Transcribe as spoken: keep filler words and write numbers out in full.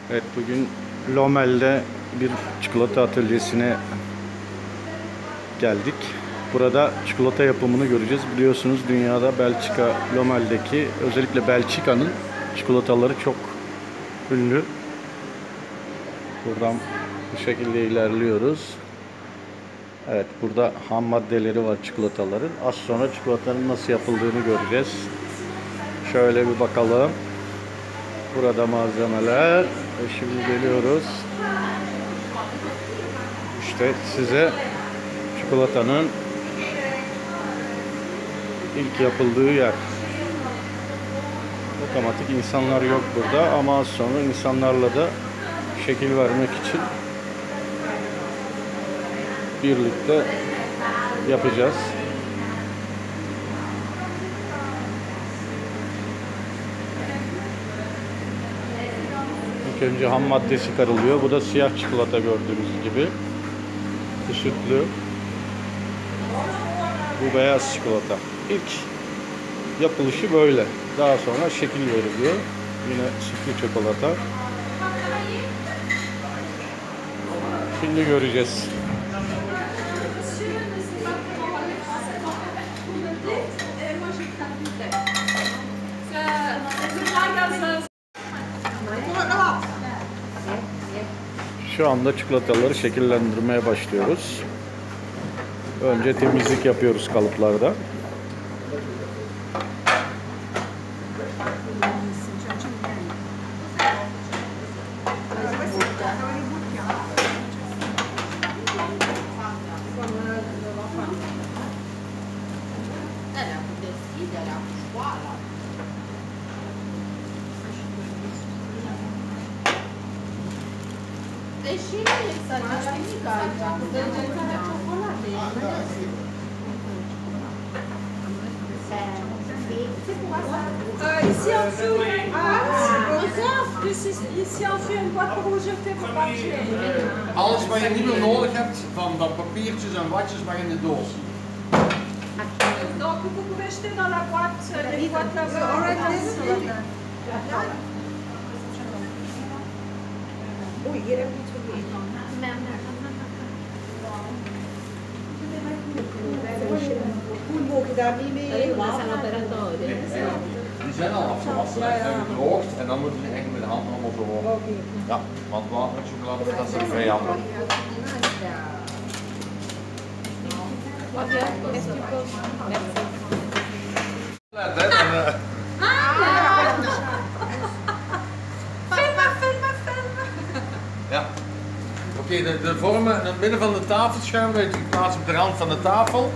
Evet, bugün Lomel'de bir çikolata atölyesine geldik. Burada çikolata yapımını göreceğiz. Biliyorsunuz dünyada Belçika, Lomel'deki özellikle Belçika'nın çikolataları çok ünlü. Buradan bu şekilde ilerliyoruz. Evet, burada ham maddeleri var çikolataların. Az sonra çikolatanın nasıl yapıldığını göreceğiz. Şöyle bir bakalım. Burada malzemeler. Ve şimdi geliyoruz. İşte size çikolatanın ilk yapıldığı yer. Otomatik insanlar yok burada ama az sonra insanlarla da şekil vermek için birlikte yapacağız. İlk önce ham maddesi karılıyor. Bu da siyah çikolata gördüğünüz gibi. Bu sütlü. Bu beyaz çikolata. İlk yapılışı böyle. Daha sonra şekil veriliyor. Yine sütlü çikolata. Şimdi göreceğiz. Şu anda çikolataları şekillendirmeye başlıyoruz. Önce temizlik yapıyoruz kalıplarda. Euh, ici en dessous, ah, dus is, ici en dessous een boîte pour jeter voor papier. Alles wat je niet meer nodig hebt, van dat papiertjes en watjes, mag in de doos. Donc vous pouvez jeter dans la boîte, les boîtes là-bas. Oei, hier heb ik iets vergeten. Hoe mogen daar niet mee? Die zijn al afgewassen en gedroogd en dan moeten ze echt met de hand allemaal zo op. Ja, want water en chocolade, dat is een vijanden. Ja. Oké, okay, de, de vormen in het midden van de tafelschuim weet je plaats op de rand van de tafel.